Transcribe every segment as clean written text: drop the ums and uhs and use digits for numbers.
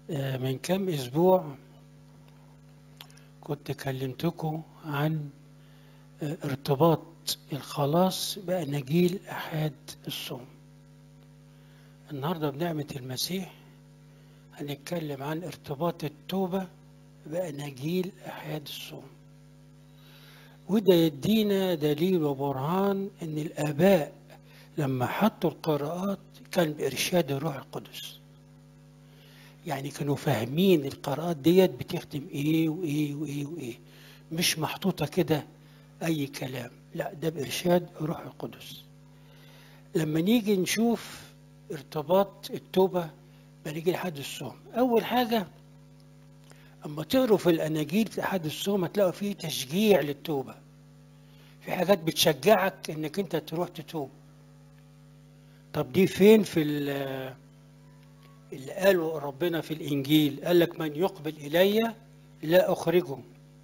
من كام أسبوع كنت كلمتكم عن ارتباط الخلاص بأناجيل أحاد الصوم. النهاردة بنعمة المسيح هنتكلم عن ارتباط التوبة بأناجيل أحاد الصوم، وده يدينا دليل وبرهان إن الآباء لما حطوا القراءات كان بإرشاد الروح القدس، يعني كانوا فاهمين القراءات ديت بتخدم إيه وإيه وإيه وإيه، مش محطوطة كده أي كلام، لا ده بإرشاد الروح القدس. لما نيجي نشوف ارتباط التوبة بأناجيل أحاد الصوم، أول حاجة أما تقروا في الأناجيل في أحاد الصوم هتلاقوا فيه تشجيع للتوبة، في حاجات بتشجعك إنك أنت تروح تتوب. طب دي فين في اللي قاله ربنا في الإنجيل؟ قال لك من يقبل إلي لا أخرجه،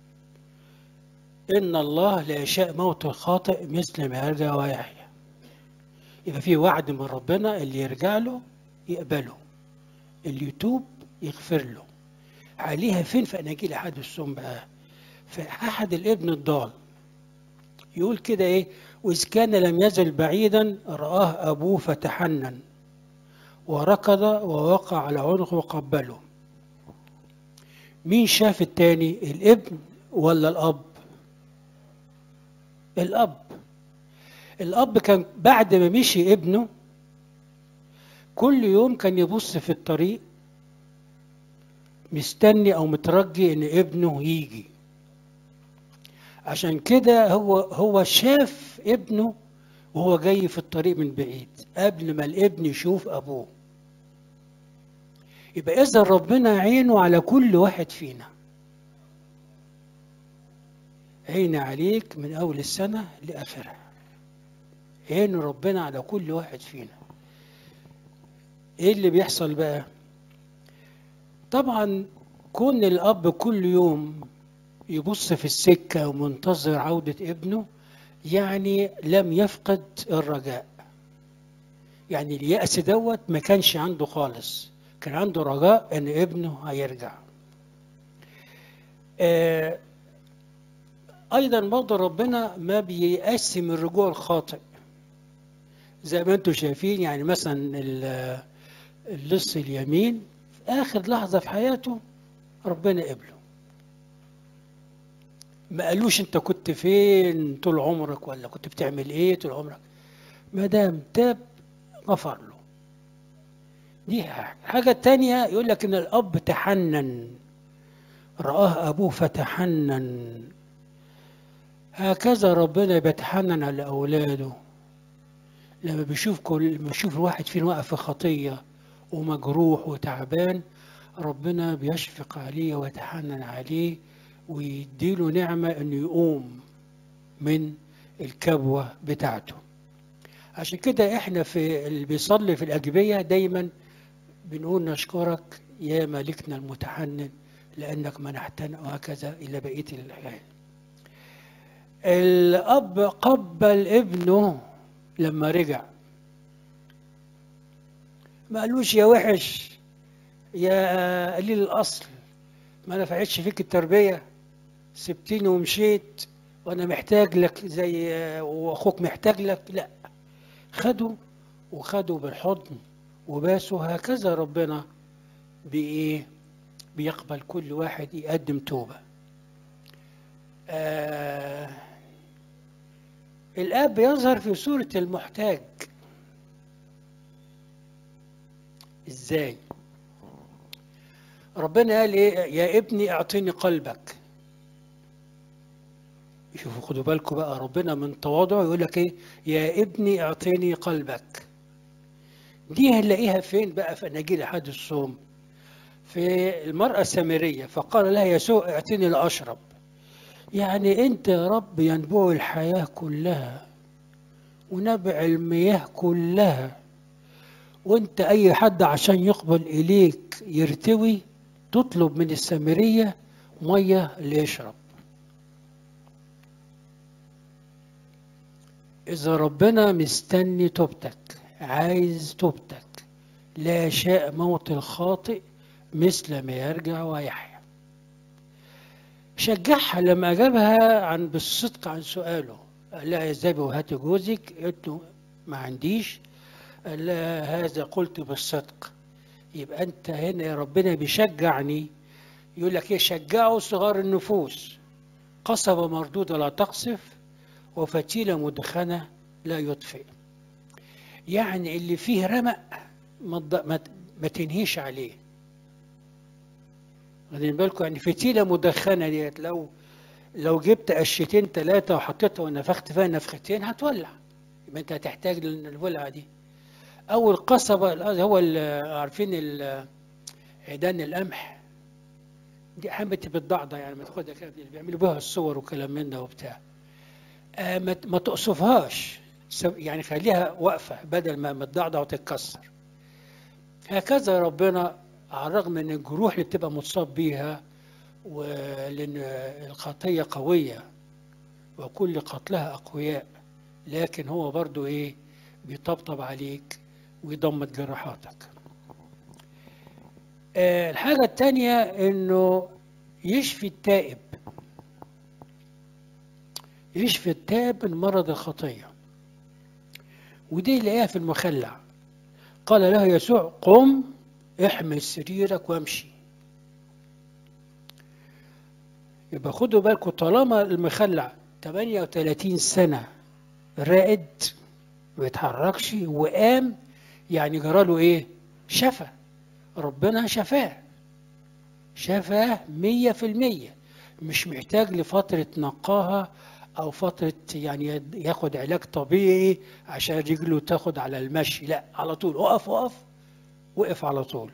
إن الله لا يشاء موت الخاطئ مثل ما يرجع ويحيى. يبقى في وعد من ربنا، اللي يرجع له يقبله، اللي يتوب يغفر له. عليها فين في أناجيل أحد الصوم بقى؟ في أحد الابن الضال يقول كده إيه: وإذ كان لم يزل بعيدا رآه أبوه فتحنن وركض ووقع على عنقه وقبله. مين شاف التاني، الابن ولا الأب؟ الأب. الأب كان بعد ما مشي ابنه كل يوم كان يبص في الطريق مستني أو مترجي إن ابنه يجي. عشان كده هو شاف ابنه وهو جاي في الطريق من بعيد قبل ما الابن يشوف أبوه. يبقى إذا ربنا عينه على كل واحد فينا، عين عليك من أول السنة لآخرها، عين ربنا على كل واحد فينا. إيه اللي بيحصل بقى؟ طبعا كون الأب كل يوم يبص في السكة ومنتظر عودة ابنه يعني لم يفقد الرجاء، يعني اليأس دوت ما كانش عنده خالص، كان عنده رجاء ان ابنه هيرجع. ايضا برضه ربنا ما بييأس من رجوع الخاطئ، زي ما انتم شايفين. يعني مثلا اللص اليمين في اخر لحظة في حياته ربنا قبله، ما قالوش انت كنت فين طول عمرك ولا كنت بتعمل ايه طول عمرك، ما دام تاب غفر له. دي حاجة تانية، يقول لك ان الاب تحنن، رآه ابوه فتحنن. هكذا ربنا بيتحنن على اولاده، لما بيشوف الواحد فينا واقف في خطية ومجروح وتعبان، ربنا بيشفق عليه ويتحنن عليه ويديله نعمة انه يقوم من الكبوة بتاعته. عشان كده احنا في اللي بيصلي في الأجبية دايما بنقول نشكرك يا مالكنا المتحنن لأنك منحتنا، وهكذا إلى بقية الحياة. الأب قبل ابنه لما رجع، ما قالوش يا وحش يا قليل الأصل، ما نفعتش فيك التربية، سبتيني ومشيت وأنا محتاج لك زي وأخوك محتاج لك. لا، خدوا بالحضن وباسوا. هكذا ربنا بإيه؟ بيقبل كل واحد يقدم توبة. الآب يظهر في صورة المحتاج. إزاي؟ ربنا قال إيه؟ يا ابني اعطيني قلبك. شوفوا خدوا بالكم بقى، ربنا من تواضعه يقول لك إيه؟ يا ابني اعطيني قلبك. دي هنلاقيها فين بقى في أناجيل أحد الصوم؟ في المرأة السامرية، فقال لها يسوع اعطيني لأشرب. يعني أنت يا رب ينبوع الحياة كلها ونبع المياه كلها، وأنت أي حد عشان يقبل إليك يرتوي تطلب من السامرية مية ليشرب. إذا ربنا مستني توبتك، عايز توبتك، لا شاء موت الخاطئ مثل ما يرجع ويحيا. شجعها لما أجابها بالصدق عن سؤاله. قال لها اذهبي وهاتي جوزك. قالت له ما عنديش. قال لها هذا قلت بالصدق. يبقى أنت هنا يا ربنا بيشجعني. يقول لك ايه؟ شجعوا صغار النفوس. قصبة مردودة لا تقصف، وفتيلة مدخنة لا يطفئ. يعني اللي فيه رمق ما تنهيش عليه. واخدين بالكم؟ يعني فتيلة مدخنة ديت لو جبت قشتين 3 وحطيتها ونفخت فيها نفختين هتولع. يبقى انت هتحتاج للولعة دي. او القصبة هو عارفين عيدان القمح دي حبة بتضعضع، يعني ما تاخدها كده اللي بيعملوا بها الصور وكلام من ده وبتاع. ما تقصفهاش، يعني خليها واقفة بدل ما تضعضع وتتكسر. هكذا ربنا على الرغم من الجروح اللي بتبقى متصاب بيها، ولأن الخطية قوية وكل قتلها أقوياء، لكن هو برضو إيه؟ بيطبطب عليك ويضمد جراحاتك. الحاجة التانية إنه يشفي التائب. يشفي التائب من مرض الخطية، ودي اللي في المخلع. قال له يسوع قم احمل سريرك وامشي. يبقى خدوا بالكم، طالما المخلع 38 سنة رائد ما بيتحركش وقام، يعني جراله ايه؟ شفى. ربنا شفاه 100%. مش محتاج لفترة نقاهة أو فترة يعني ياخد علاج طبيعي عشان رجله تاخد على المشي. لا، على طول وقف على طول.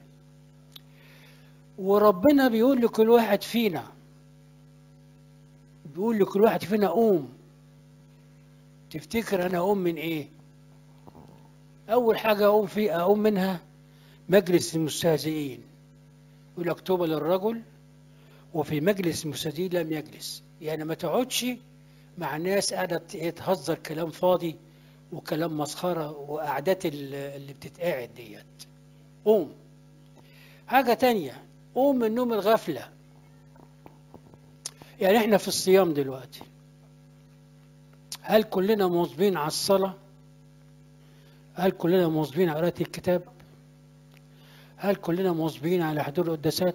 وربنا بيقول لكل واحد فينا قوم. تفتكر أنا أقوم من إيه؟ أول حاجة أقوم منها مجلس المستهزئين. يقول لك طوبى للرجل وفي مجلس المستهزئين لم يجلس. يعني ما تقعدش مع ناس قاعدة تهزر كلام فاضي وكلام مسخرة وقعدات اللي بتتقاعد ديت. قوم. حاجة تانية، قوم من نوم الغفلة. يعني احنا في الصيام دلوقتي، هل كلنا مواظبين على الصلاة؟ هل كلنا مواظبين على قراءة الكتاب؟ هل كلنا مواظبين على حضور القداسات؟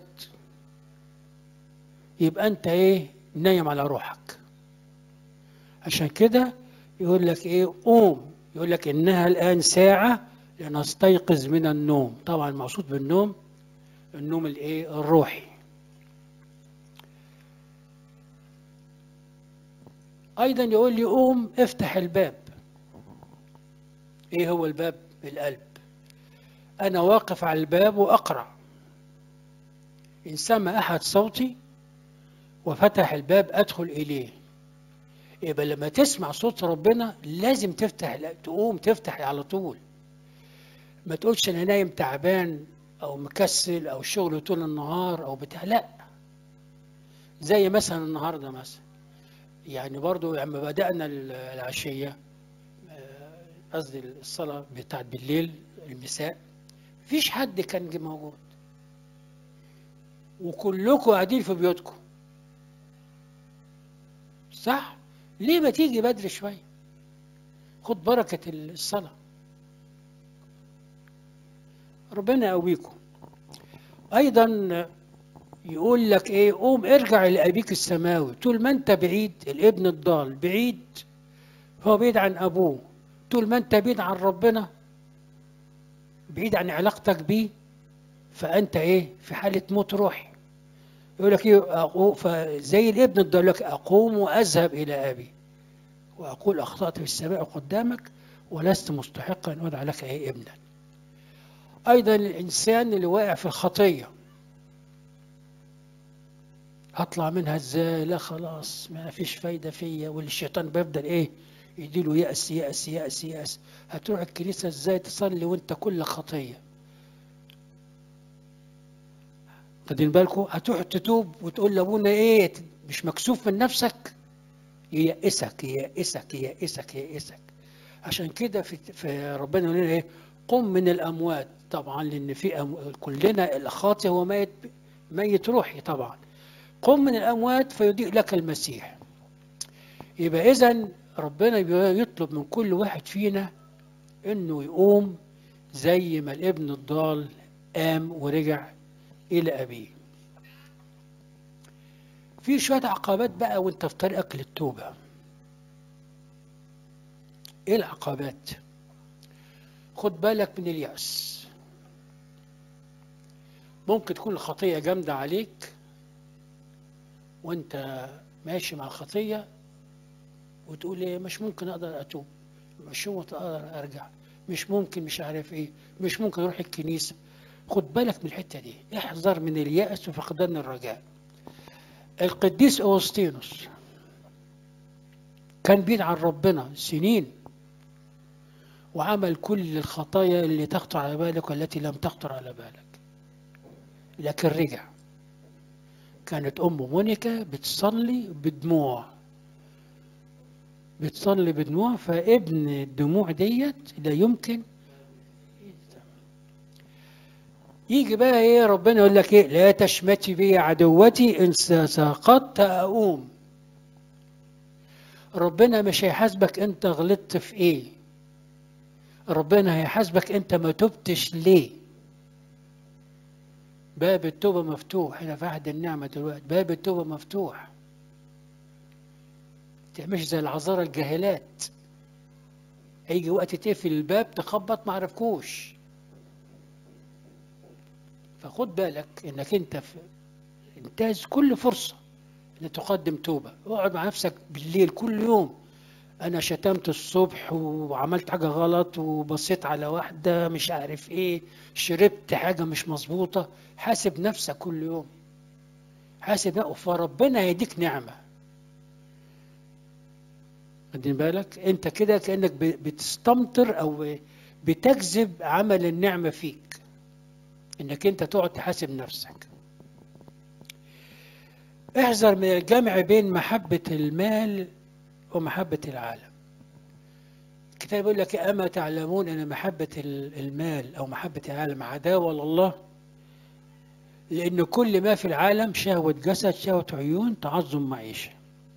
يبقى انت ايه؟ نايم على روحك. عشان كده يقول لك ايه؟ قوم. يقول لك انها الان ساعة لنستيقظ من النوم. طبعا المقصود بالنوم النوم الايه؟ الروحي. ايضا يقول لي قوم افتح الباب. ايه هو الباب؟ القلب. انا واقف على الباب واقرع. ان سمع احد صوتي وفتح الباب ادخل اليه. يبقى لما تسمع صوت ربنا لازم تقوم تفتح على طول. ما تقولش انا نايم تعبان او مكسل او شغل طول النهار او بتاع. لا، زي مثلا النهارده مثلا، يعني برضو لما بدأنا العشية، قصدي الصلاة بتاعت بالليل المساء، مفيش حد كان موجود وكلكم قاعدين في بيوتكم، صح؟ ليه ما تيجي بدري شوية؟ خد بركة الصلاة. ربنا يقويكم. أيضا يقول لك إيه؟ قوم ارجع لأبيك السماوي. طول ما أنت بعيد، الابن الضال بعيد، هو بعيد عن أبوه. طول ما أنت بعيد عن ربنا، بعيد عن علاقتك بيه، فأنت إيه؟ في حالة موت روحي. يقول لك إيه؟ فزي الابن الضال لك أقوم وأذهب إلى أبي وأقول أخطأت في السماء قدامك ولست مستحقا أن أدعى لك إيه؟ ابنا. أيضا الإنسان اللي واقع في الخطية، هطلع منها إزاي؟ لا خلاص ما فيش فايدة فيا، والشيطان بيفضل إيه؟ يديله يأس يأس يأس يأس. هتروح الكنيسة إزاي تصلي وأنت كل خطية؟ خدين بالكم؟ هتروح تتوب وتقول لأبونا إيه؟ مش مكسوف من نفسك؟ ييأسك ييأسك ييأسك ييأسك. عشان كده في ربنا يقول لنا إيه؟ قم من الأموات، طبعا لأن في كلنا الخاطئ هو ميت، ميت روحي طبعا. قم من الأموات فيضيء لك المسيح. يبقى إذن ربنا يطلب من كل واحد فينا إنه يقوم زي ما الابن الضال قام ورجع إلى أبيه. في شوية عقبات بقى وانت في طريقك للتوبة. ايه العقبات؟ خد بالك من اليأس. ممكن تكون الخطية جامدة عليك وانت ماشي مع الخطية وتقول ايه، مش ممكن اقدر اتوب، مش ممكن اقدر ارجع، مش ممكن، مش عارف ايه، مش ممكن اروح الكنيسة. خد بالك من الحتة دي، احذر من اليأس وفقدان الرجاء. القديس أوسطينوس كان بعيد عن ربنا سنين، وعمل كل الخطايا اللي تخطر على بالك والتي لم تخطر على بالك، لكن رجع. كانت أمه مونيكا بتصلي بدموع، بتصلي بدموع، فابن الدموع ديت لا يمكن. يجي بقى ايه ربنا يقول لك ايه، لا تشمتي بي عدوتي ان سقطت اقوم. ربنا مش هيحاسبك انت غلطت في ايه، ربنا هيحاسبك انت ما تبتش ليه. باب التوبة مفتوح، احنا في عهد النعمة دلوقتي، باب التوبة مفتوح. مش زي العذارى الجاهلات، هيجي وقت تقفل الباب تخبط ما عرفكوش. فخد بالك انك انت انتهز كل فرصة ان تقدم توبة. اقعد مع نفسك بالليل كل يوم، انا شتمت الصبح وعملت حاجة غلط وبصيت على واحدة مش عارف ايه، شربت حاجة مش مظبوطة. حاسب نفسك كل يوم، حاسب نفسك، فربنا هيديك نعمة. خدين بالك انت كده كأنك بتستمطر او بتجذب عمل النعمة فيك، انك انت تقعد تحاسب نفسك. احذر من الجمع بين محبة المال ومحبة العالم. الكتاب يقول لك أما تعلمون أن محبة المال أو محبة العالم عداوة لله، لأن كل ما في العالم شهوة جسد، شهوة عيون، تعظم معيشة.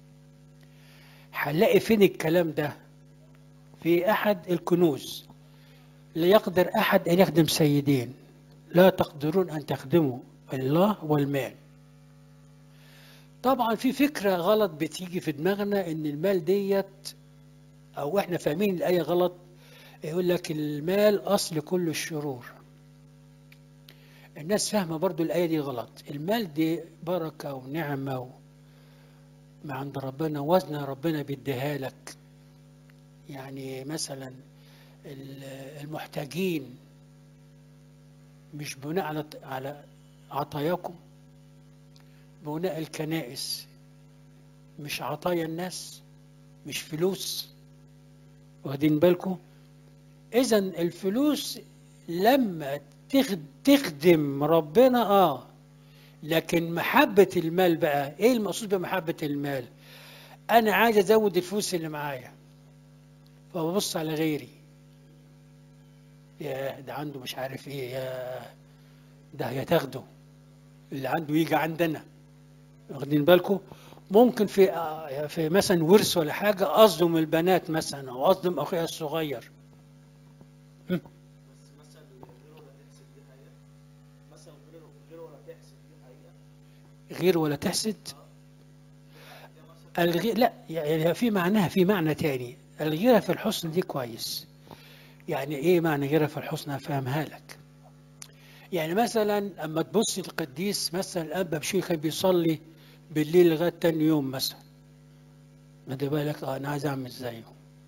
هنلاقي فين الكلام ده؟ في أحد الكنوز: لا يقدر أحد أن يخدم سيدين، لا تقدرون أن تخدموا الله والمال. طبعا في فكرة غلط بتيجي في دماغنا ان المال ديت، او احنا فاهمين الآية غلط. يقول لك المال اصل كل الشرور. الناس فاهمة برضو الآية دي غلط. المال دي بركة ونعمة ما عند ربنا، وزن ربنا بيديها لك. يعني مثلا المحتاجين مش بناء على عطاياكم، بناء الكنائس مش عطايا الناس، مش فلوس. واخدين بالكم؟ اذا الفلوس لما تخدم ربنا لكن محبة المال بقى، ايه المقصود بمحبة المال؟ انا عايز ازود الفلوس اللي معايا، فببص على غيري، يا ده عنده مش عارف ايه، يا ده هتاخده، اللي عنده يجي عندنا. واخدين بالكم؟ ممكن في مثلا ورث ولا حاجة أصدم البنات مثلا، أو أصدم أخويا الصغير. غير ولا تحسد. الغير لا، يعني في معناها، في معنى تاني. الغيرة في الحسن دي كويس. يعني ايه معنى غيرة في الحسن؟ افهمها لك. يعني مثلا اما تبص القديس مثلا الاب بشوي كان بيصلي بالليل لغايه تاني يوم مثلا، ما ده بالك انا عايز اعمل زيه.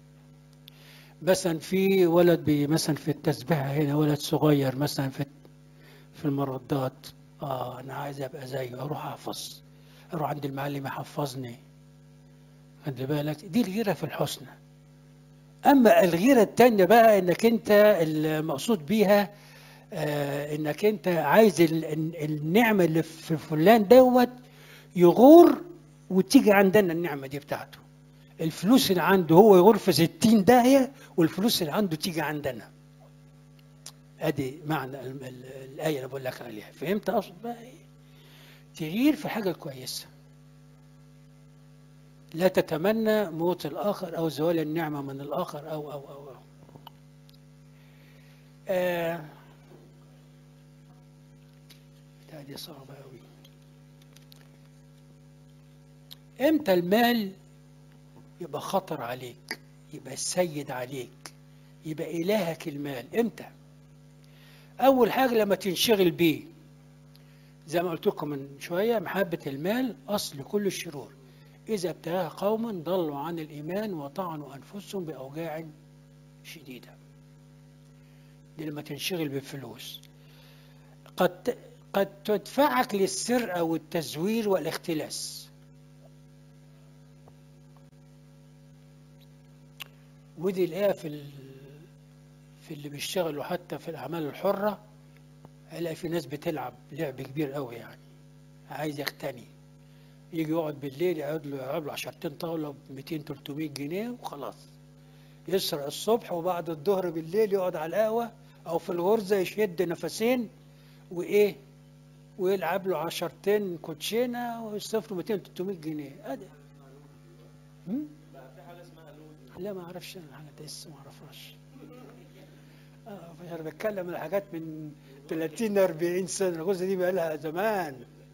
مثلا في ولد مثلا في التسبيحه هنا، ولد صغير مثلا في المردات، انا عايز ابقى زيه، اروح احفظ، اروح عند المعلم يحفظني. خد بالك، دي الغيره في الحسنى. اما الغيره التانيه بقى، انك انت المقصود بيها انك انت عايز النعمه اللي في فلان دوت يغور وتيجي عندنا النعمه دي بتاعته. الفلوس اللي عنده هو يغور في 60 داهيه، والفلوس اللي عنده تيجي عندنا. ادي معنى الايه اللي بقول لك عليها. فهمت اقصد بقى ايه؟ تغيير في حاجه كويسه، لا تتمنى موت الاخر او زوال النعمه من الاخر او آه دي صعبه قوي. امتى المال يبقى خطر عليك، يبقى السيد عليك، يبقى الهك المال؟ امتى؟ اول حاجه لما تنشغل بيه، زي ما قلت لكم من شويه، محبه المال اصل كل الشرور، اذا ابتلاها قوم ضلوا عن الايمان وطعنوا انفسهم باوجاع شديده. دي لما تنشغل بالفلوس. قد تدفعك للسرقه والتزوير والاختلاس. ودي الآية في اللي بيشتغلوا حتى في الأعمال الحرة، هلاقي في ناس بتلعب لعب كبير قوي، يعني عايز يغتني، يجي يقعد بالليل يقعد له 10 طاولة ب 200 300 جنيه وخلاص، يسرق الصبح وبعد الظهر بالليل يقعد على القهوة أو في الغرزة يشد نفسين وإيه ويلعب له 10 كوتشينة ويصرف له 200 300 جنيه. أدي لا ما اعرفش انا الحاجات دي لسه ما اعرفهاش. انا بتكلم على حاجات من 30 40 سنه، الغرزه دي بقى لها زمان.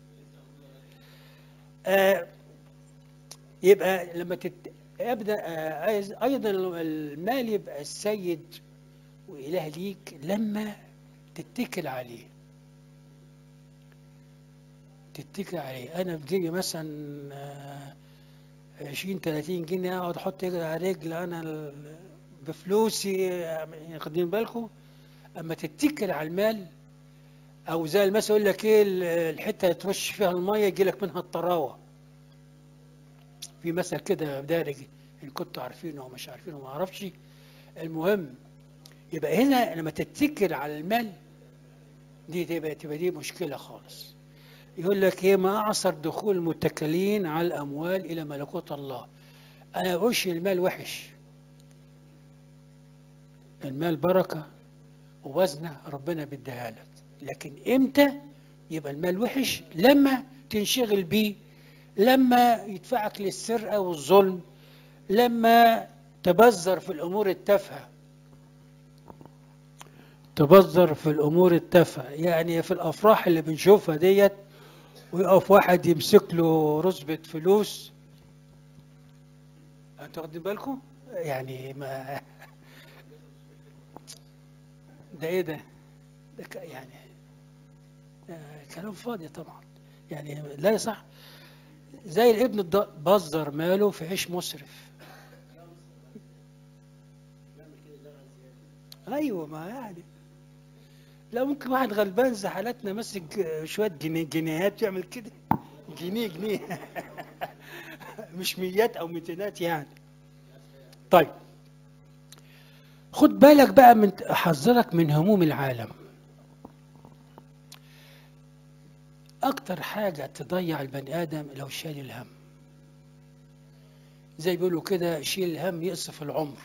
يبقى لما يبدا عايز ايضا المال يبقى السيد واله ليك لما تتكل عليه. تتكل عليه. انا بتيجي مثلا 20 30 جنيه اقعد احط رجل على رجل انا بفلوسي، واخدين بالكم؟ اما تتكل على المال، او زي المثل يقول لك ايه، الحته اللي ترش فيها الميه يجي لك منها الطراوه. في مثل كده دارج، ان كنتوا عارفينه او مش عارفينه ما اعرفش. المهم يبقى هنا لما تتكل على المال دي تبقى دي مشكله خالص. يقول لك ايه، ما اعصر دخول المتكلين على الاموال الى ملكوت الله. انا بقولش المال وحش، المال بركه ووزنه ربنا بيديها لك، لكن امتى يبقى المال وحش؟ لما تنشغل بيه، لما يدفعك للسرقه والظلم، لما تبذر في الامور التافهه. تبذر في الامور التافهه، يعني في الافراح اللي بنشوفها ديت، ويقف واحد يمسك له رزبه فلوس. انتوا واخدين بالكم؟ يعني ما ده ايه ده؟ يعني كلام فاضي طبعا، يعني لا يصح. زي الابن بذر ماله في عيش مسرف. ايوه، ما يعني لا ممكن واحد غلبان زي حالتنا ماسك شويه جنيهات يعمل كده، جنيه مش ميات او ميتينات يعني. طيب خد بالك بقى، من احذرك من هموم العالم. اكتر حاجه تضيع البني ادم لو شال الهم. زي بيقولوا كده، شيل الهم يقصف العمر.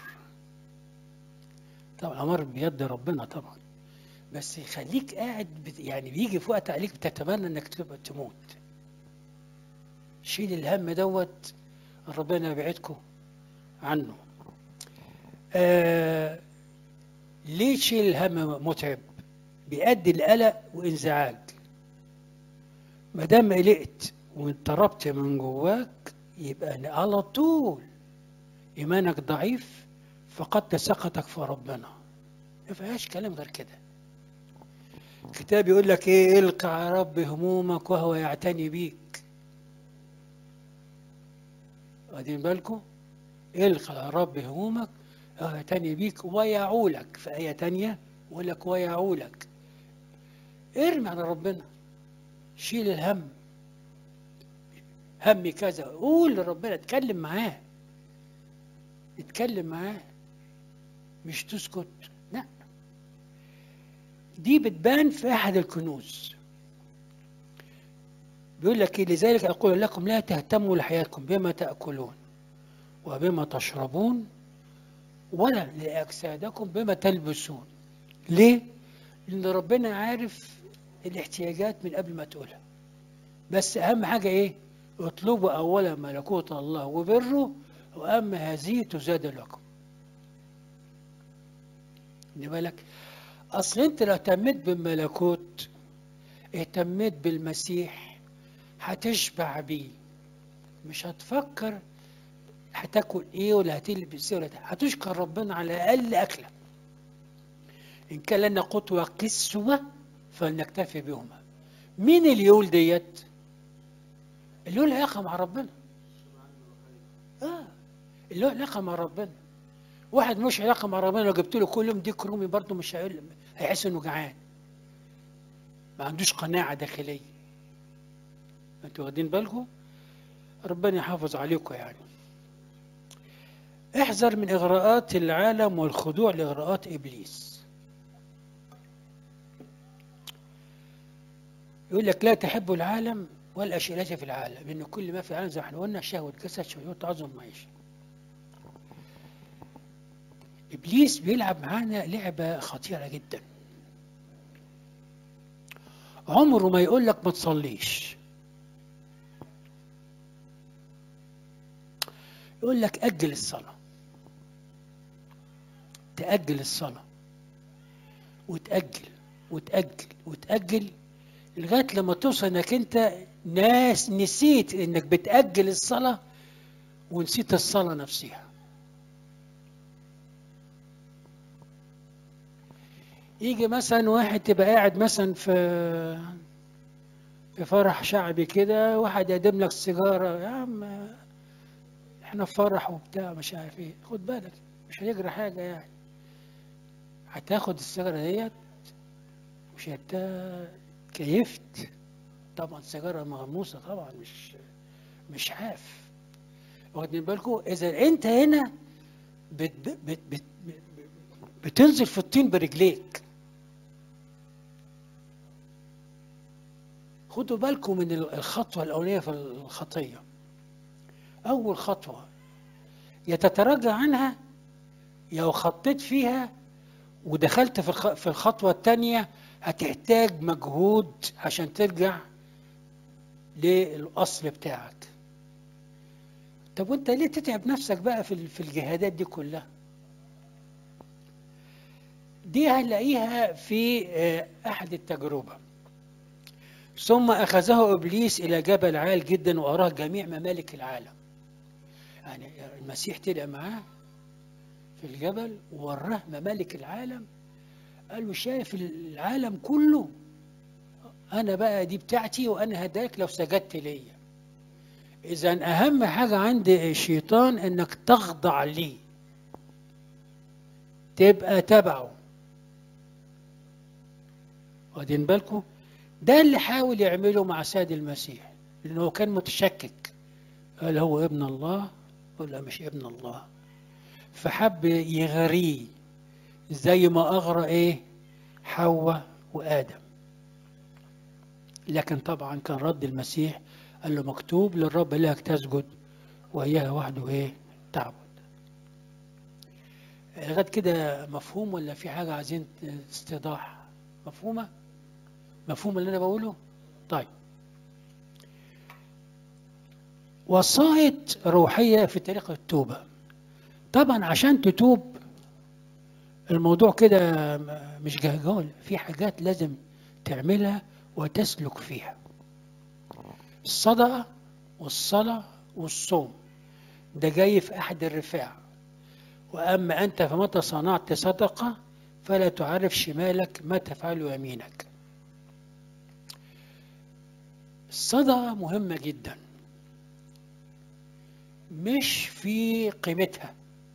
طبعا العمر بيد ربنا طبعا، بس يخليك قاعد يعني بيجي في وقت عليك بتتمنى انك تبقى تموت. شيل الهم دوت، ربنا يبعدكم عنه. ليه شيل الهم متعب؟ بيؤدي لقلق وانزعاج. ما دام قلقت واضطربت من جواك، يبقى على طول ايمانك ضعيف، فقدت ثقتك في ربنا. ما فيهاش كلام غير كده. الكتاب يقول لك ايه، القى على رب همومك وهو يعتني بيك. واخدين بالكم؟ القى على رب همومك وهو يعتني بيك ويعولك. في آية تانية يقول لك ويعولك. ارمي على ربنا، شيل الهم. همي كذا، قول لربنا، اتكلم معاه، اتكلم معاه، مش تسكت. لا، دي بتبان في احد الكنوز. بيقول لك ايه، لذلك اقول لكم لا تهتموا لحياتكم بما تاكلون وبما تشربون، ولا لاجسادكم بما تلبسون. ليه؟ لأن ربنا عارف الاحتياجات من قبل ما تقولها. بس أهم حاجة إيه؟ اطلبوا أولا ملكوت الله وبره، وأما هذه تزاد لكم. خلي بالك، أصل أنت لو اهتميت بالملكوت، اهتميت بالمسيح، هتشبع بيه. مش هتفكر هتاكل ايه ولا هتلبس ايه ولا هتشكر ربنا على اقل اكله. ان كان لنا قوت وكسوه فلنكتفي بهما. مين اللي يقول ديت؟ اللي يقول علاقه مع ربنا. اه، اللي هو علاقه مع ربنا. واحد مش علاقه مع ربنا لو جبت له كل يوم ديك رومي برضه مش هيقول، هيحس انه جعان، ما عندوش قناعه داخليه. انتوا واخدين بالكم؟ ربنا يحافظ عليكم يعني. احذر من اغراءات العالم والخضوع لاغراءات ابليس. يقول لك لا تحب العالم والاشياء التي في العالم، لان كل ما في العالم زي ما احنا قلنا شهوه جسد، شهوه تعظم معيشه. ابليس بيلعب معانا لعبه خطيره جدا. عمره ما يقول لك ما تصليش، يقول لك اجل الصلاه. تاجل الصلاه وتاجل وتاجل وتاجل لغايه لما توصل انك انت نسيت انك بتاجل الصلاه ونسيت الصلاه نفسها. يجي مثلا واحد تبقى قاعد مثلا في فرح شعبي كده، واحد يقدم لك سيجاره، يا عم احنا في فرح وبتاع مش عارف ايه، خد بالك مش هيجرى حاجه يعني. هتاخد السيجاره ديت مش كيفت. طبعا سيجاره مغموسه طبعا، مش حاف. واخدين بالكم؟ اذا انت هنا بت بت بت بتنزل في الطين برجليك. خدوا بالكم من الخطوه الاوليه في الخطيه. اول خطوه يا تتراجع عنها، لو خطيت فيها ودخلت في الخطوه الثانيه هتحتاج مجهود عشان ترجع للاصل بتاعك. طب وانت ليه تتعب نفسك بقى في الجهادات دي كلها؟ دي هنلاقيها في احد التجربه. ثم اخذه ابليس الى جبل عال جدا واراه جميع ممالك العالم. يعني المسيح طلع معاه في الجبل ووراه ممالك العالم، قال له شايف العالم كله، انا بقى دي بتاعتي وانا هداك لو سجدت ليا. اذا اهم حاجه عند الشيطان انك تخضع ليه، تبقى تبعه. واخدين بالكم؟ ده اللي حاول يعمله مع سيد المسيح، لانه كان متشكك، هل هو ابن الله ولا مش ابن الله؟ فحب يغريه زي ما اغرى ايه حواء وادم. لكن طبعا كان رد المسيح قال له مكتوب للرب إلهك تسجد وإياه وحده ايه تعبد. لغايه كده مفهوم ولا في حاجه عايزين استيضاح؟ مفهومه؟ مفهوم اللي انا بقوله؟ طيب، وصاية روحية في طريق التوبة. طبعا عشان تتوب الموضوع كده مش جهجول، في حاجات لازم تعملها وتسلك فيها. الصدقة والصلاة والصوم ده جاي في أحد الرفاع. وأما أنت فمتى صنعت صدقة فلا تعرف شمالك ما تفعل يمينك. الصدقة مهمة جدا، مش في قيمتها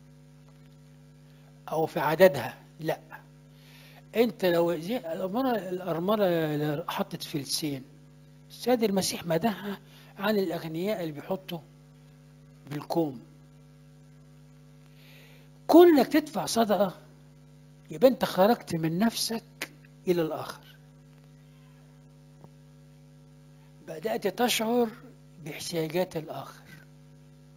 أو في عددها، لا. أنت لو زي الأرملة اللي حطت فلسين، السيد المسيح مدحها عن الأغنياء اللي بيحطوا بالكوم. كونك تدفع صدقة يبقى أنت خرجت من نفسك إلى الآخر، بدأت تشعر باحتياجات الآخر.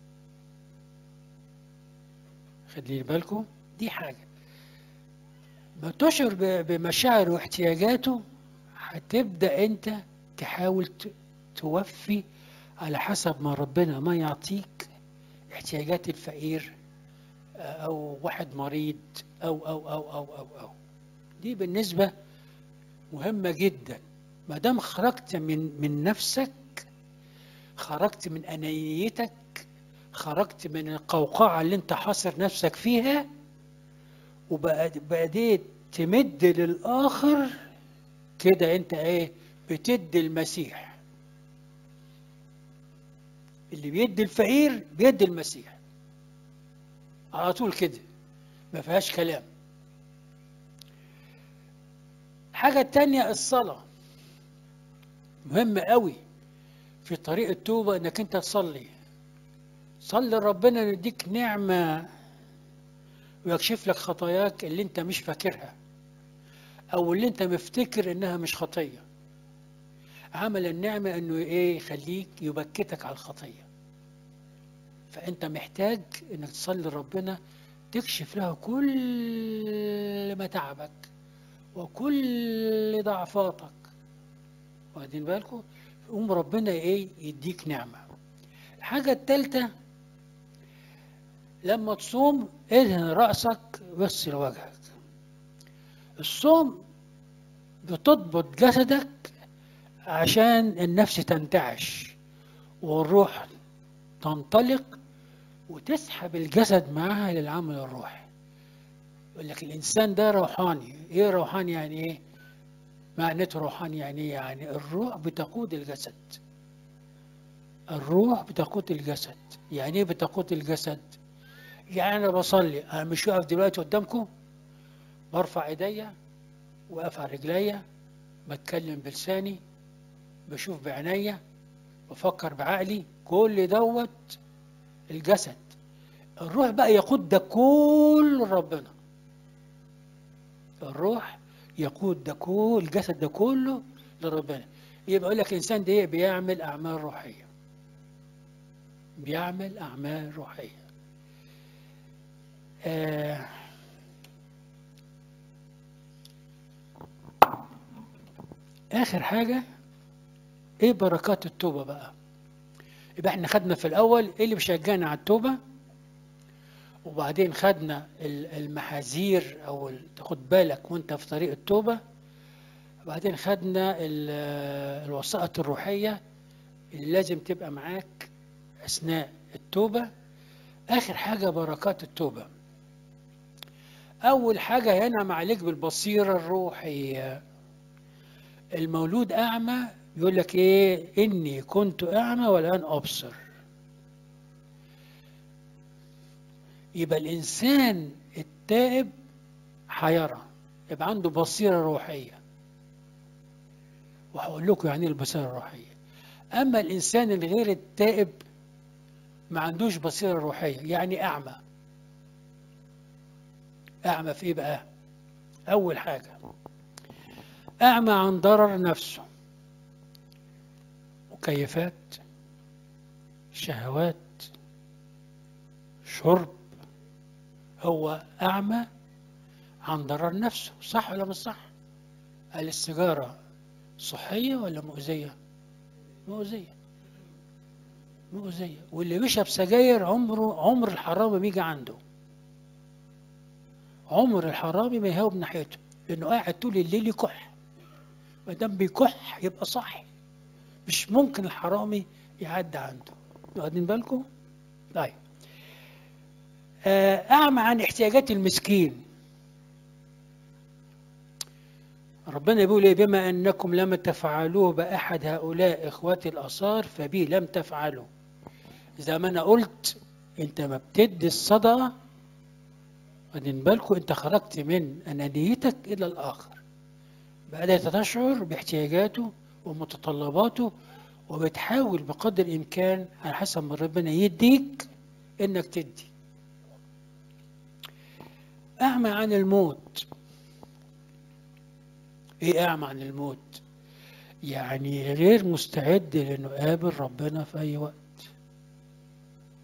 خلي بالكم، دي حاجة. ما تشعر بمشاعر واحتياجاته، هتبدأ أنت تحاول توفي على حسب ما ربنا ما يعطيك احتياجات الفقير، أو واحد مريض، أو دي بالنسبة مهمة جدا. ما دام خرجت من نفسك، خرجت من أنانيتك، خرجت من القوقعة اللي انت حاصر نفسك فيها، وبديت تمد للآخر، كده انت ايه؟ بتدي المسيح. اللي بيدي الفقير بيدي المسيح على طول كده، ما فيهاش كلام. حاجة تانية، الصلاة مهمة قوي في طريق التوبة، انك انت تصلي. صلي ربنا يديك نعمة ويكشف لك خطاياك اللي انت مش فاكرها، او اللي انت مفتكر انها مش خطية. عمل النعمة انه ايه؟ يخليك يبكتك على الخطية. فانت محتاج انك تصلي ربنا تكشف له كل متاعبك وكل ضعفاتك، واخدين بالكم؟ يقوم ربنا ايه؟ يديك نعمة. الحاجة الثالثة، لما تصوم ادهن رأسك واغسل وجهك. الصوم بتضبط جسدك عشان النفس تنتعش والروح تنطلق، وتسحب الجسد معها للعمل الروحي. يقول لك الإنسان ده روحاني. إيه روحاني يعني إيه؟ معناته روحاني يعني إيه؟ يعني الروح بتقود الجسد. الروح بتقود الجسد. يعني إيه بتقود الجسد؟ يعني أنا بصلي، أنا مش واقف دلوقتي قدامكم برفع إيديا، واقف على رجليا، بتكلم بلساني، بشوف بعينيا، بفكر بعقلي، كل دوت الجسد. الروح بقى يقود ده كل ربنا. الروح يقود ده كل الجسد ده كله لربنا. يبقى يقول لك الانسان ده بيعمل اعمال روحيه، بيعمل اعمال روحيه. اخر حاجه، ايه بركات التوبه بقى؟ يبقى احنا خدنا في الاول ايه اللي بيشجعنا على التوبه، وبعدين خدنا المحاذير او تاخد بالك وانت في طريق التوبه، وبعدين خدنا الوسائط الروحيه اللي لازم تبقى معاك اثناء التوبه. اخر حاجه بركات التوبه. اول حاجه ينعم عليك بالبصيره الروحيه. المولود اعمى يقول لك ايه؟ اني كنت اعمى والان ابصر. يبقى الانسان التائب هيرى، يبقى عنده بصيره روحيه. وهقول لكم يعني ايه البصيره الروحيه. اما الانسان الغير التائب ما عندوش بصيره روحيه، يعني اعمى. اعمى في ايه بقى؟ اول حاجه اعمى عن ضرر نفسه، مكيفات، شهوات، شرب. هو أعمى عن ضرر نفسه. صح ولا مش صح؟ قال السيجارة صحية ولا مؤذية؟ مؤذية. مؤذية. واللي بيشرب سجاير عمر الحرامي بيجي عنده. عمر الحرامي ما يهاوب ناحيته، لأنه قاعد طول الليل يكح. ما دام بيكح يبقى صح، مش ممكن الحرامي يعدي عنده. واخدين بالكم؟ طيب. أعمى عن احتياجات المسكين. ربنا بيقول ايه؟ بما انكم لم تفعلوه باحد هؤلاء اخواتي الاصار فبي لم تفعلوا. زي ما انا قلت، انت ما بتدي الصدقه، واخدين بالكم، انت خرجت من انانيتك الى الاخر، بدات تشعر باحتياجاته ومتطلباته، وبتحاول بقدر الامكان على حسب ما ربنا يديك انك تدي. اعمى عن الموت. ايه اعمى عن الموت؟ يعني غير مستعد لانه قابل ربنا في اي وقت.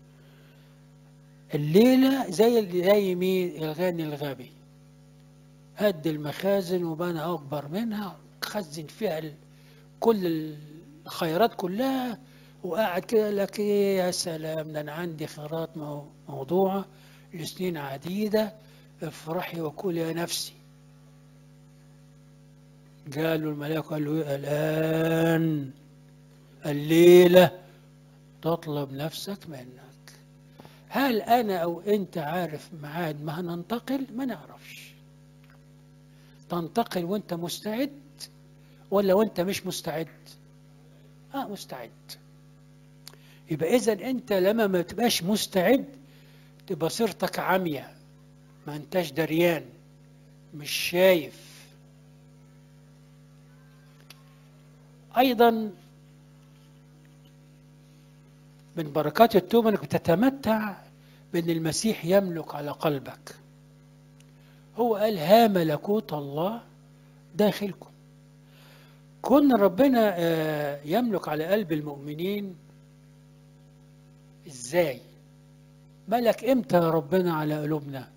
الليله زي مين؟ الغني الغبي. هد المخازن وبنى أكبر منها، خزن فيها كل الخيرات كلها، وقاعد كده لك إيه يا سلام، ده أنا عندي خيرات موضوعة لسنين عديدة، افرحي وكلي يا نفسي. قالوا الملاك، قال له إيه؟ الآن الليلة تطلب نفسك منك. هل أنا أو أنت عارف ميعاد ما هننتقل؟ ما نعرفش. تنتقل وأنت مستعد ولا وأنت مش مستعد؟ مستعد. يبقى إذا أنت لما ما تبقاش مستعد تبقى صيرتك عمية، ما أنتش دريان، مش شايف. أيضا من بركات التوبة أنك تتمتع بأن المسيح يملك على قلبك. هو قال ها ملكوت الله داخلكم. كون ربنا يملك على قلب المؤمنين ازاي؟ ملك امتى ربنا على قلوبنا؟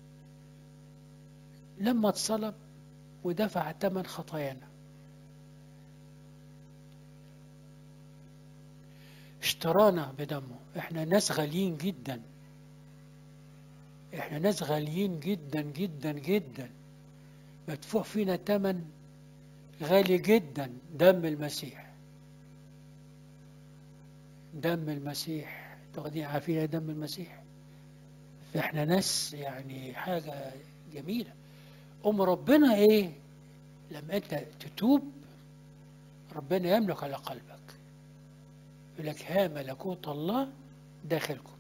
لما اتصلب ودفع ثمن خطايانا، اشترانا بدمه. احنا ناس غاليين جدا، احنا ناس غاليين جدا جدا جدا، مدفوع فينا ثمن غالي جدا، دم المسيح. دم المسيح، تاخدين عارفين دم المسيح؟ فاحنا ناس يعني حاجة جميلة. ربنا ايه؟ لما انت تتوب ربنا يملك على قلبك، يقول لك ها ملكوت الله داخلكم.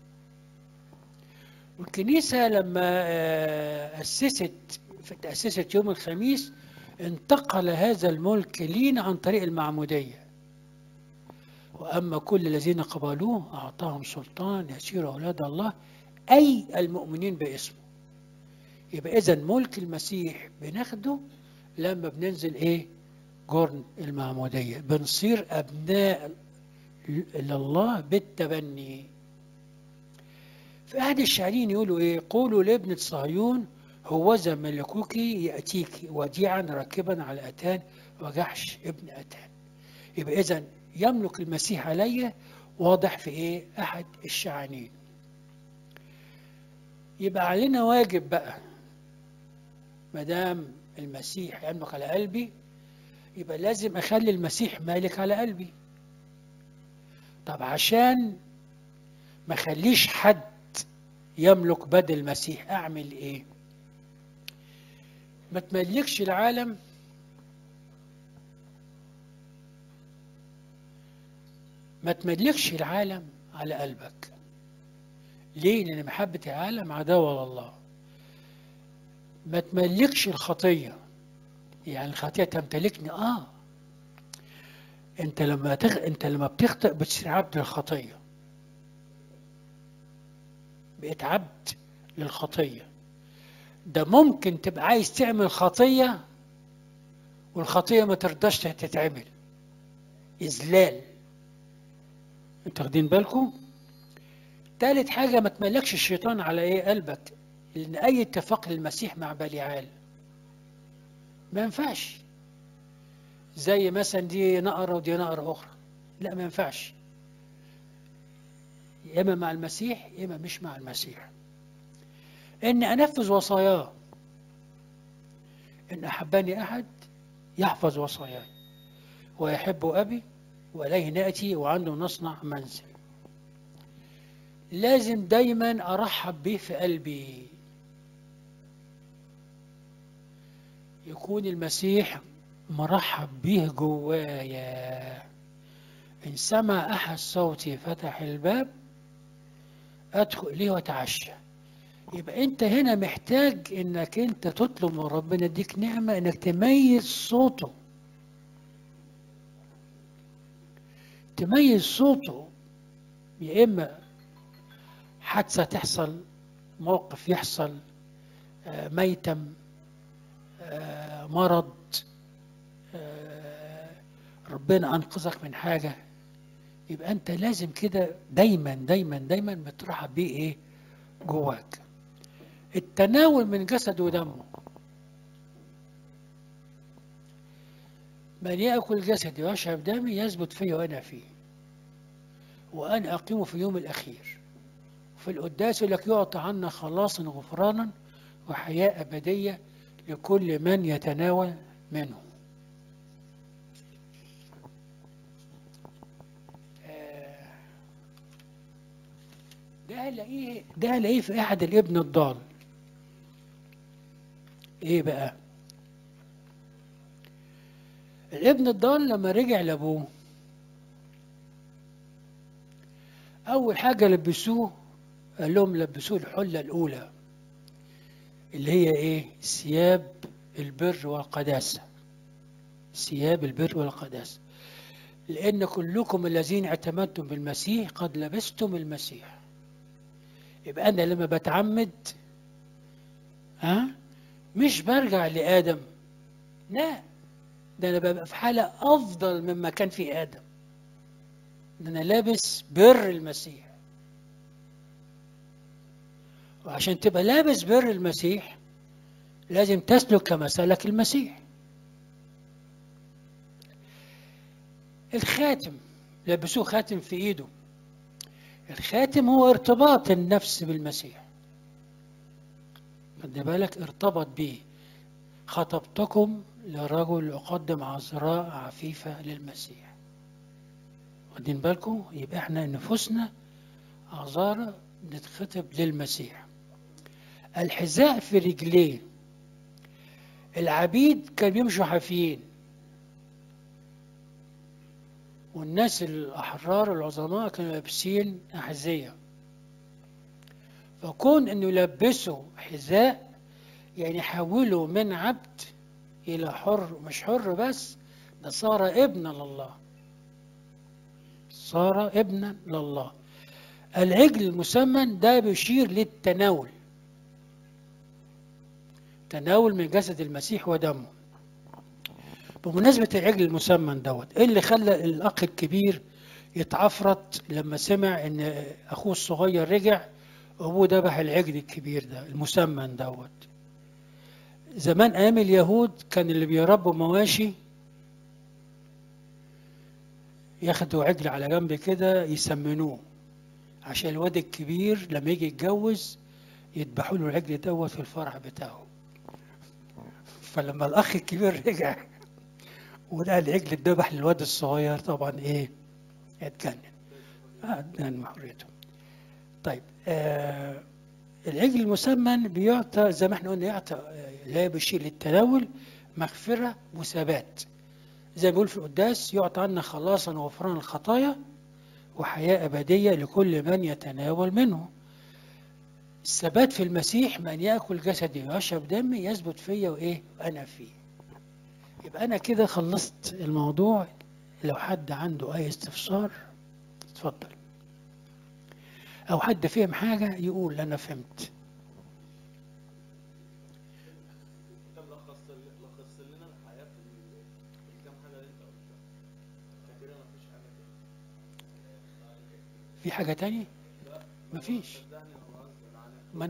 والكنيسة لما تأسست يوم الخميس، انتقل هذا الملك لينا عن طريق المعمودية. وأما كل الذين قبلوه أعطاهم سلطان يصيروا أولاد الله، أي المؤمنين باسمه. يبقى إذا ملك المسيح بناخده لما بننزل إيه؟ جرن المعمودية، بنصير أبناء لله بالتبني. في أحد الشاعرين يقولوا إيه؟ قولوا لابنة صهيون هوذا ملكوك يأتيك وديعا راكبا على أتان وجحش ابن أتان. يبقى إذا يملك المسيح علي، واضح في إيه؟ أحد الشعانين. يبقى علينا واجب بقى، ما دام المسيح يملك على قلبي يبقى لازم أخلي المسيح مالك على قلبي. طب عشان ما خليش حد يملك بدل المسيح أعمل إيه؟ ما تملكش العالم، ما تملكش العالم على قلبك. ليه؟ لأن محبة العالم عداوة لله. ما تملكش الخطية، يعني الخطية تمتلكني. انت لما بتخطئ بتصير عبد للخطية، بقيت عبد للخطية. ده ممكن تبقى عايز تعمل خطية والخطية ما ترضاش تتعمل، إذلال. انتوا واخدين بالكم؟ تالت حاجة، ما تملكش الشيطان على ايه؟ قلبك. لأن أي اتفاق للمسيح مع بليعال ما ينفعش. زي مثلا دي نقرة ودي نقرة أخرى، لا ما ينفعش. يا إما مع المسيح يا إما مش مع المسيح. إني أنفذ وصاياه. إن أحبني أحد يحفظ وصاياي ويحب أبي وإليه نأتي وعنده نصنع منزل. لازم دايما أرحب به في قلبي، يكون المسيح مرحب به جوايا. إن سمع أحد صوتي فتح الباب أدخل إليه وأتعشى. يبقى أنت هنا محتاج إنك أنت تطلب من ربنا يديك نعمة إنك تميز صوته، تميز صوته. يا إما حادثة تحصل، موقف يحصل، ميتم، مرض، ربنا أنقذك من حاجة، يبقى أنت لازم كده دايما دايما دايما بترحب بيه إيه؟ جواك. التناول من جسد ودمه. من يأكل جسدي ويشرب دمي يثبت فيه وأنا فيه، وأنا أقيم في اليوم الأخير. في القداس يقول لك يعطى عنا خلاصا وغفرانا وحياة أبدية لكل من يتناول منه. ده هلاقيه في أحد الابن الضال. إيه بقى؟ الابن الضال لما رجع لأبوه أول حاجة لبسوه، قال لهم لبسوه الحلة الأولى اللي هي إيه؟ ثياب البر والقداسة. ثياب البر والقداسة، لأن كلكم الذين اعتمدتم بالمسيح قد لبستم المسيح. يبقى أنا لما بتعمد مش برجع لآدم، لا، ده أنا ببقى في حالة أفضل مما كان في آدم. ده أنا لابس بر المسيح. وعشان تبقى لابس بر المسيح لازم تسلك كما سلك المسيح. الخاتم، لبسوه خاتم في ايده. الخاتم هو ارتباط النفس بالمسيح. خد بالك، ارتبط به. خطبتكم لرجل يقدم عذراء عفيفة للمسيح. واخدين بالكم؟ يبقى احنا نفوسنا عذارى نتخطب للمسيح. الحذاء في رجليه. العبيد كانوا بيمشوا حافيين، والناس الأحرار العظماء كانوا لابسين أحذية. فكون إنه يلبسوا حذاء يعني حولوا من عبد إلى حر. مش حر بس، ده صار ابنا لله. صار ابنا لله. العجل المسمن ده بيشير للتناول، تناول من جسد المسيح ودمه. بمناسبة العجل المسمن دوت، ايه اللي خلى الأخ الكبير يتعفرت لما سمع إن أخوه الصغير رجع وأبوه ذبح العجل الكبير ده المسمن دوت؟ زمان أيام اليهود كان اللي بيربوا مواشي ياخدوا عجل على جنب كده يسمنوه، عشان الواد الكبير لما يجي يتجوز يذبحوا له العجل دوت في الفرح بتاعه. فلما الأخ الكبير رجع ولقى العجل اتذبح للواد الصغير طبعا ايه؟ اتجنن. اتجنن حريته. طيب العجل المسمن بيعطى زي ما احنا قلنا، يعطى لا بشيء للتناول، مغفرة وثبات. زي ما بيقول في القداس يعطى عنا خلاصا وغفران الخطايا وحياة أبدية لكل من يتناول منه. الثبات في المسيح، من يأكل جسدي ويشرب دمي يثبت فيا وإيه؟ وأنا فيه. يبقى أنا كده خلصت الموضوع. لو حد عنده أي استفسار اتفضل، أو حد فهم حاجة يقول أنا فهمت. لخص لنا الحياة في الكام حاجة اللي أنت قلتها كده. مفيش حاجة تانية؟ في حاجة تانية؟ مفيش. ما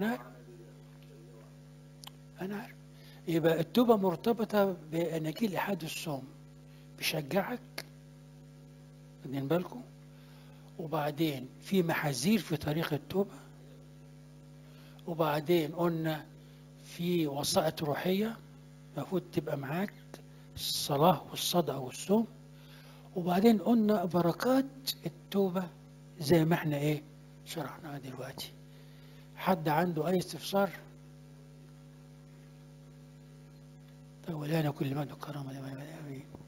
أنا عارف. يبقى التوبة مرتبطة بأناجيل إحاد الصوم، بشجعك، واخدين بالكم؟ وبعدين في محاذير في طريق التوبة، وبعدين قلنا في وسائط روحية المفروض تبقى معاك، الصلاة والصدقة والصوم. وبعدين قلنا بركات التوبة زي ما احنا ايه شرحناها دلوقتي. حد عنده أي استفسار؟ ولانا كل ما ذكرهم.